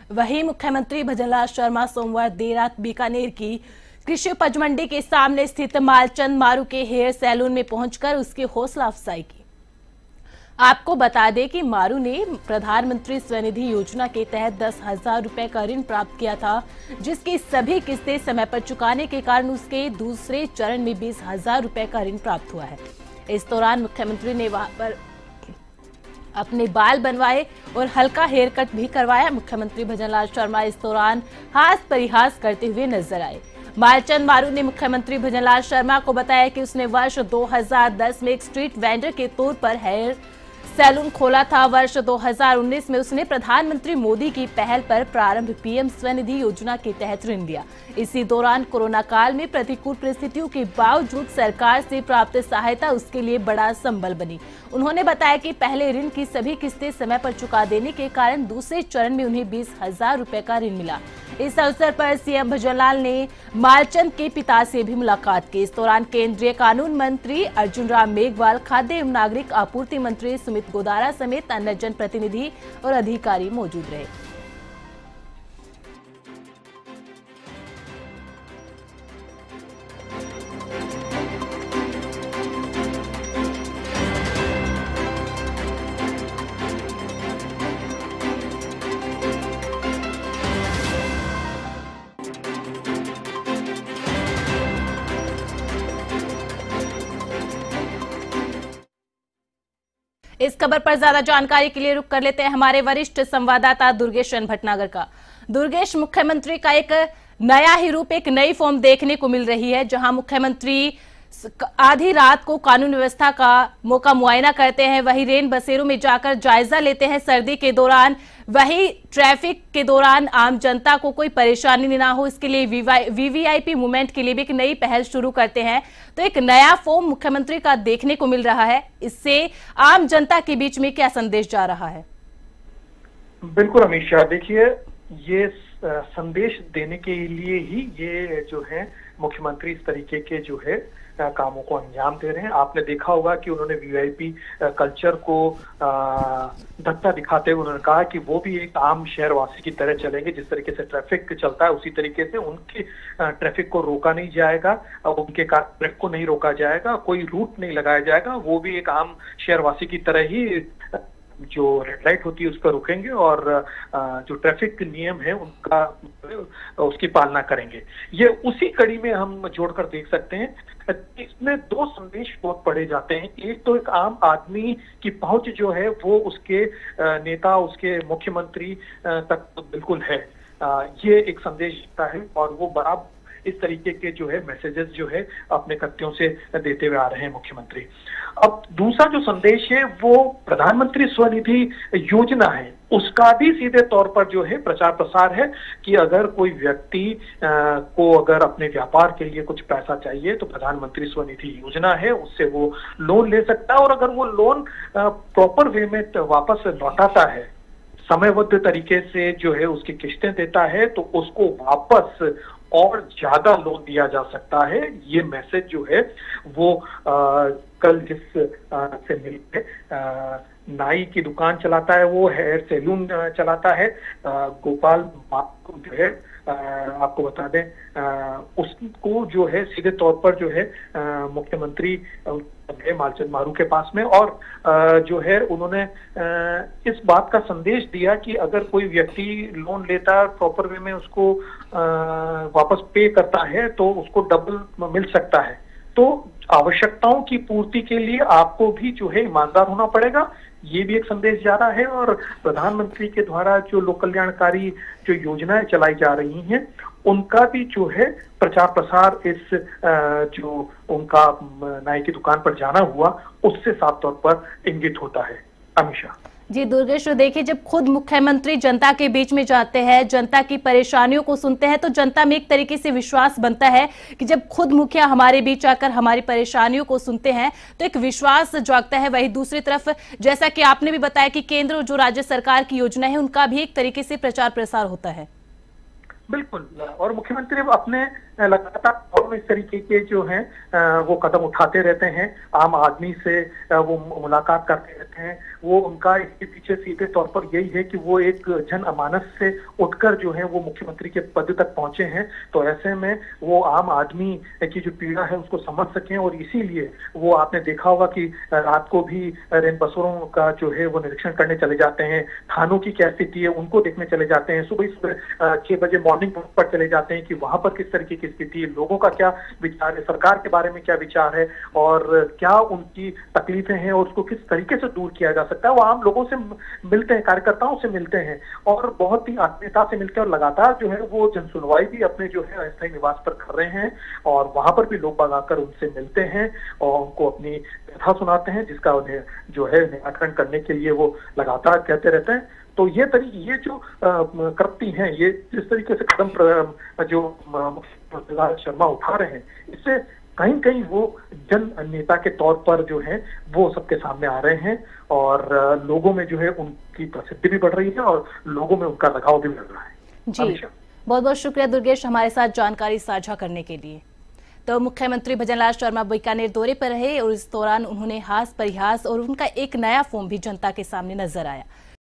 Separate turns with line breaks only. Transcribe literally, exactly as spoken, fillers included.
वहीं मुख्यमंत्री भजनलाल शर्मा सोमवार देर रात बीकानेर की कृषि उपज मंडी के सामने स्थित मालचंद मारू के हेयर सैलून में पहुंचकर उसकी हौसला अफजाई की। आपको बता दें कि मारू ने प्रधानमंत्री स्वनिधि योजना के तहत दस हजार रुपए का ऋण प्राप्त किया था, जिसकी सभी किस्तें समय पर चुकाने के कारण उसके दूसरे चरण में बीस हजार रुपए का ऋण प्राप्त हुआ है। इस दौरान मुख्यमंत्री ने वहां पर अपने बाल बनवाए और हल्का हेयर कट भी करवाया। मुख्यमंत्री भजनलाल शर्मा इस दौरान हास परिहास करते हुए नजर आए। मालचंद मारू ने मुख्यमंत्री भजनलाल शर्मा को बताया कि उसने वर्ष दो हज़ार दस में एक स्ट्रीट वेंडर के तौर पर हेयर सैलून खोला था। वर्ष दो हज़ार उन्नीस में उसने प्रधानमंत्री मोदी की पहल पर प्रारंभ पीएम स्वनिधि योजना के तहत ऋण लिया। इसी दौरान कोरोना काल में प्रतिकूल परिस्थितियों के बावजूद सरकार से प्राप्त सहायता उसके लिए बड़ा संबल बनी। उन्होंने बताया कि पहले ऋण की सभी किस्तें समय पर चुका देने के कारण दूसरे चरण में उन्हें बीस हजार रुपए का ऋण मिला। इस अवसर पर सीएम भजनलाल ने मालचंद के पिता से भी मुलाकात की। इस दौरान केंद्रीय कानून मंत्री अर्जुन राम मेघवाल, खाद्य एवं नागरिक आपूर्ति मंत्री सुमित गोदारा समेत अन्य जनप्रतिनिधि और अधिकारी मौजूद रहे। इस खबर पर ज्यादा जानकारी के लिए रुक कर लेते हैं हमारे वरिष्ठ संवाददाता दुर्गेश भटनागर का। दुर्गेश, मुख्यमंत्री का एक नया ही रूप, एक नई फॉर्म देखने को मिल रही है, जहां मुख्यमंत्री आधी रात को कानून व्यवस्था का मौका मुआयना करते हैं, वही रेन बसेरों में जाकर जायजा लेते हैं सर्दी के दौरान, वही ट्रैफिक के दौरान आम जनता को कोई परेशानी ना हो, इसके लिए वीवीआईपी मूवमेंट के लिए भी एक नई पहल शुरू करते हैं। तो एक नया फॉर्म मुख्यमंत्री का देखने को मिल रहा है, इससे आम जनता के बीच में क्या संदेश जा रहा है?
बिल्कुल अमीषा, देखिए ये संदेश देने के लिए ही ये जो है मुख्यमंत्री इस तरीके के जो है कामों को अंजाम दे रहे हैं। आपने देखा होगा कि उन्होंने वीआईपी कल्चर को धक्का दिखाते हुए उन्होंने कहा कि वो भी एक आम शहरवासी की तरह चलेंगे। जिस तरीके से ट्रैफिक चलता है उसी तरीके से उनके ट्रैफिक को रोका नहीं जाएगा, उनके ट्रैफिक को नहीं रोका जाएगा, कोई रूट नहीं लगाया जाएगा, वो भी एक आम शहरवासी की तरह ही जो रेड लाइट होती है उस पर रुकेंगे और जो ट्रैफिक नियम है उनका उसकी पालना करेंगे। ये उसी कड़ी में हम जोड़कर देख सकते हैं। इसमें दो संदेश बहुत पढ़े जाते हैं। एक तो एक आम आदमी की पहुंच जो है वो उसके नेता, उसके मुख्यमंत्री तक तो बिल्कुल है, ये एक संदेश देता है और वो बराबर इस तरीके के जो है मैसेजेस जो है अपने कृत्यों से देते हुए आ रहे हैं मुख्यमंत्री। अब दूसरा जो संदेश है वो प्रधानमंत्री स्वनिधि योजना है, उसका भी सीधे तौर पर जो है प्रचार प्रसार है कि अगर कोई व्यक्ति को अगर अपने व्यापार के लिए कुछ पैसा चाहिए तो प्रधानमंत्री स्वनिधि योजना है, उससे वो लोन ले सकता है और अगर वो लोन प्रॉपर वे में वापस लौटाता है, समयबद्ध तरीके से जो है उसकी किस्तें देता है, तो उसको वापस और ज्यादा लोन दिया जा सकता है। ये मैसेज जो है वो आ, कल जिस आ, से मिलके नाई की दुकान चलाता है, वो हेयर सैलून चलाता है, आ, गोपाल जो है आ, आपको बता दें आ, उसको जो है सीधे तौर पर जो है मुख्यमंत्री मालचंद मारू के पास में और आ, जो है उन्होंने आ, इस बात का संदेश दिया कि अगर कोई व्यक्ति लोन लेता है प्रॉपर वे में उसको आ, वापस पे करता है तो उसको डबल मिल सकता है। तो आवश्यकताओं की पूर्ति के लिए आपको भी जो है ईमानदार होना पड़ेगा, ये भी एक संदेश जा रहा है। और प्रधानमंत्री के द्वारा जो लोक कल्याणकारी जो योजनाएं चलाई जा रही हैं उनका भी जो है प्रचार प्रसार इस जो उनका नाई की दुकान पर जाना हुआ उससे साफ तौर पर इंगित होता है। अमीषा
जी, दुर्गेश, देखिए जब खुद मुख्यमंत्री जनता के बीच में जाते हैं, जनता की परेशानियों को सुनते हैं, तो जनता में एक तरीके से विश्वास बनता है कि जब खुद मुखिया हमारे बीच आकर हमारी परेशानियों को सुनते हैं तो एक विश्वास जागता है। वही दूसरी तरफ जैसा कि आपने भी बताया कि केंद्र और जो राज्य सरकार की योजना है उनका भी एक तरीके से प्रचार प्रसार होता है।
बिल्कुल, और मुख्यमंत्री अपने लगातार और इस तरीके के जो हैं वो कदम उठाते रहते हैं, आम आदमी से वो मुलाकात करते रहते हैं। वो उनका इसके पीछे सीधे तौर पर यही है कि वो एक जन अमानस से उठकर जो है वो मुख्यमंत्री के पद तक पहुंचे हैं, तो ऐसे में वो आम आदमी की जो पीड़ा है उसको समझ सकें, और इसीलिए वो आपने देखा होगा कि रात को भी रेन बसेरों का जो है वो निरीक्षण करने चले जाते हैं, थानों की क्या स्थिति है उनको देखने चले जाते हैं, सुबह सुबह छह बजे मॉर्निंग वॉक पर चले जाते हैं कि वहां पर किस तरीके की स्थिति है, लोगों का क्या विचार है, सरकार के बारे में क्या विचार है और क्या उनकी तकलीफें हैं और उसको किस तरीके से दूर किया जा सकता है। वो आम लोगों से मिलते हैं, कार्यकर्ताओं से मिलते हैं और बहुत ही आत्मीयता से मिलते हैं, और लगातार जो है वो जन सुनवाई भी अपने जो है अस्थायी निवास पर कर रहे हैं, और वहां पर भी लोग बाग आकर उनसे मिलते हैं और उनको अपनी कथा सुनाते हैं, जिसका उन्हें जो है निराकरण करने के लिए वो लगातार कहते रहते हैं। तो ये तरीके ये जो करती हैं, ये जिस तरीके से कदम जो मुख्यमंत्री शर्मा उठा रहे हैं, इससे कहीं कहीं वो जन नेता के तौर पर जो है वो सबके सामने आ रहे हैं, और लोगों में जो है उनकी प्रसिद्धि भी बढ़ रही है और लोगों में उनका लगाव भी बढ़ रहा है।
जी, बहुत बहुत शुक्रिया दुर्गेश हमारे साथ जानकारी साझा करने के लिए। तो मुख्यमंत्री भजनलाल शर्मा बीकानेर दौरे पर रहे और इस दौरान उन्होंने हास परिहास और उनका एक नया फॉर्म भी जनता के सामने नजर आया।